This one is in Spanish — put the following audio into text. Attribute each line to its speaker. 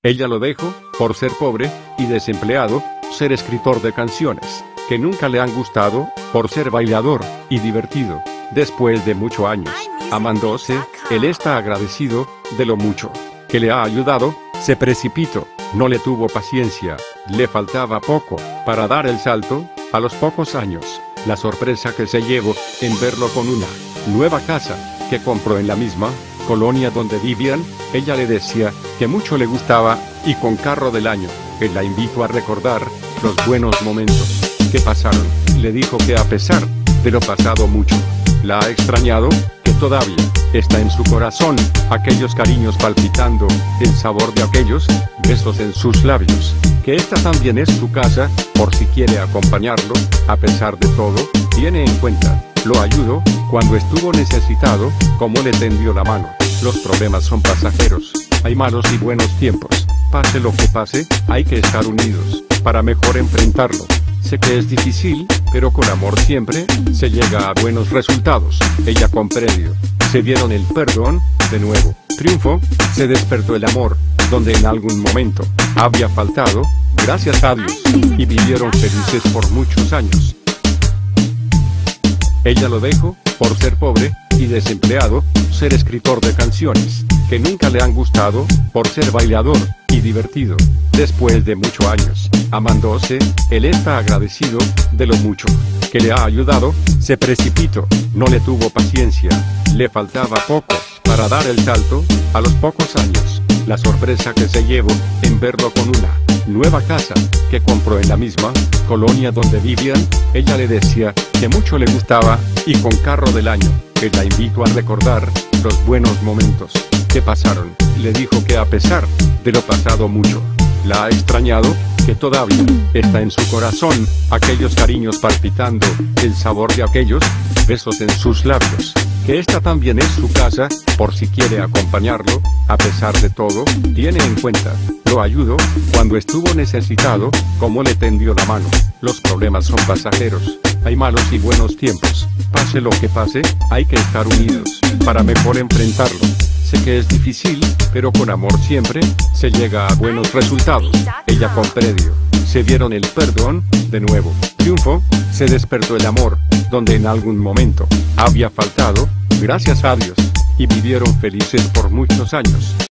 Speaker 1: Ella lo dejó, por ser pobre y desempleado, ser escritor de canciones, que nunca le han gustado, por ser bailador y divertido. Después de muchos años, amándose, él está agradecido de lo mucho que le ha ayudado. Se precipitó, no le tuvo paciencia, le faltaba poco para dar el salto. A los pocos años, la sorpresa que se llevó en verlo con una nueva casa que compró en la misma colonia donde vivían. Ella le decía que mucho le gustaba, y con carro del año. Él la invitó a recordar los buenos momentos que pasaron. Le dijo que a pesar de lo pasado mucho, la ha extrañado, que todavía está en su corazón aquellos cariños palpitando, el sabor de aquellos besos en sus labios, que esta también es su casa, por si quiere acompañarlo. A pesar de todo, tiene en cuenta, lo ayudó cuando estuvo necesitado, como le tendió la mano. Los problemas son pasajeros, hay malos y buenos tiempos. Pase lo que pase, hay que estar unidos para mejor enfrentarlo. Sé que es difícil, pero con amor siempre se llega a buenos resultados. Ella comprendió, se dieron el perdón, de nuevo triunfo, se despertó el amor, donde en algún momento había faltado, gracias a Dios, y vivieron felices por muchos años. Ella lo dejó, por ser pobre y desempleado, ser escritor de canciones, que nunca le han gustado, por ser bailador y divertido. Después de muchos años, amándose, él está agradecido de lo mucho que le ha ayudado. Se precipitó, no le tuvo paciencia, le faltaba poco para dar el salto. A los pocos años, la sorpresa que se llevó en verlo con una nueva casa que compró en la misma colonia donde vivían. Ella le decía que mucho le gustaba, y con carro del año. Él la invitó a recordar los buenos momentos que pasaron. Le dijo que a pesar de lo pasado mucho, la ha extrañado, que todavía está en su corazón aquellos cariños palpitando, el sabor de aquellos besos en sus labios, que esta también es su casa, por si quiere acompañarlo. A pesar de todo, tiene en cuenta, lo ayudó cuando estuvo necesitado, como le tendió la mano. Los problemas son pasajeros, hay malos y buenos tiempos. Pase lo que pase, hay que estar unidos para mejor enfrentarlo. Sé que es difícil, pero con amor siempre se llega a buenos resultados. Ella comprendió, se dieron el perdón, de nuevo triunfo, se despertó el amor, donde en algún momento había faltado, gracias a Dios, y vivieron felices por muchos años.